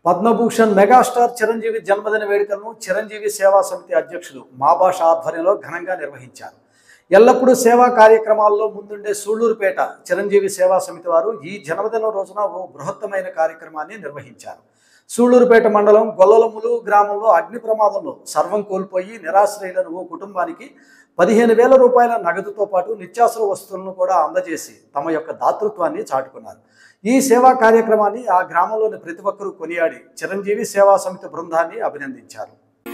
Padma Bhushan megastar Chiranjeevi జన్మదిన వేడుకలను చిరంజీవి సేవా సమితి అధ్యక్షులు మాబాష ఆధ్వర్యంలో ఘనంగా నిర్వహించారు. ఎల్లప్పుడూ సేవా కార్యక్రమాల్లో ముందుండే సూళ్లూరుపేట చిరంజీవి సేవా సమితి వారు ఈ జన్మదిన రోజున ఓ బృహత్తమైన కార్యక్రమాన్ని నిర్వహించారు. సూళ్లూరుపేట మండలం గొల్లలములు గ్రామంలో అగ్ని ప్రమాదంలో సర్వం కోల్పోయి నిరాశ్రయులను ఓ కుటుంబానికి 15,000 రూపాయల నగదుతో పాటు నిత్యావసర వస్తువులను కూడా అందజేసి తమ యొక్క దాతృత్వాన్ని చాటుకున్నారు. ఈ సేవా కార్యక్రమాన్ని ఆ గ్రామంలోని ప్రతి ఒక్కరూ కొనియాడి చిరంజీవి సేవా సమితి బృందాన్ని అభినందించారు.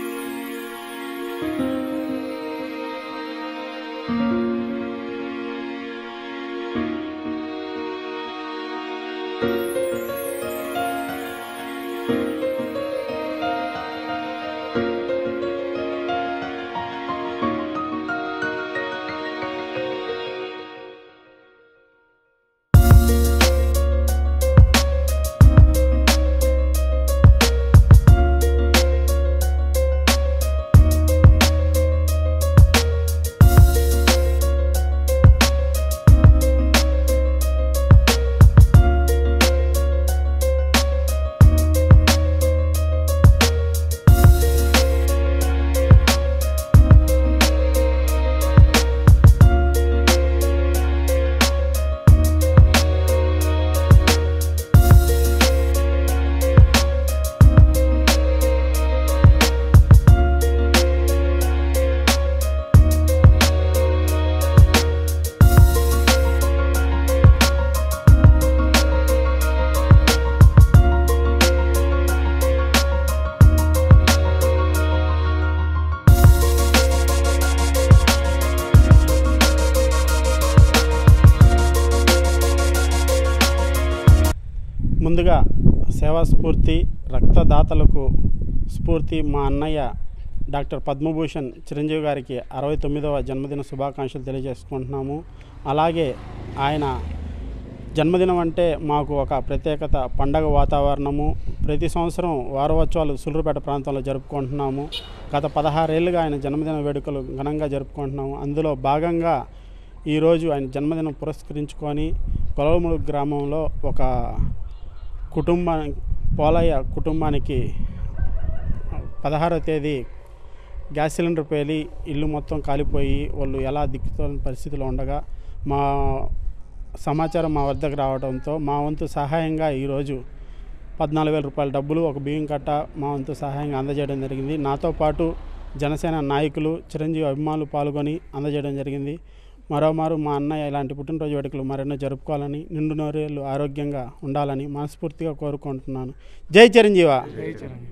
ముందుగా సేవా స్ఫూర్తి రక్తదాతలకు స్ఫూర్తి మా అన్నయ్య డాక్టర్ పద్మభూషణ్ చిరంజీవి గారికి 69వ జన్మదిన శుభాకాంక్షలు తెలియజేసుకుంటున్నాము. అలాగే ఆయన జన్మదినం అంటే మాకు ఒక ప్రత్యేకత, పండగ వాతావరణము. ప్రతి సంవత్సరం వారోత్సవాలు సూళ్లూరుపేట ప్రాంతంలో జరుపుకుంటున్నాము. గత 16 ఏళ్ళుగా ఆయన జన్మదిన వేడుకలు ఘనంగా జరుపుకుంటున్నాము. అందులో భాగంగా ఈరోజు ఆయన జన్మదినం పురస్కరించుకొని గొల్లలములు గ్రామంలో ఒక పోలయ్య కుటుంబానికి 16వ తేదీ గ్యాస్ సిలిండర్ పేలి ఇల్లు మొత్తం కాలిపోయి వాళ్ళు ఎలా దిక్కుతోని పరిస్థితిలో ఉండగా మా సమాచారం మా వద్దకు రావడంతో మా వంతు సహాయంగా ఈరోజు 14,000 రూపాయల డబ్బులు, ఒక బియ్యం కట్ట మా వంతు సహాయంగా అందజేయడం జరిగింది. నాతో పాటు జనసేన నాయకులు, చిరంజీవి అభిమానులు పాల్గొని అందజేయడం జరిగింది. మరోమారు మా అన్నయ్య ఇలాంటి పుట్టినరోజు వేడుకలు మరెన్నో జరుపుకోవాలని, నిండు నూరేళ్ళు ఆరోగ్యంగా ఉండాలని మనస్ఫూర్తిగా కోరుకుంటున్నాను. జై చిరంజీవ.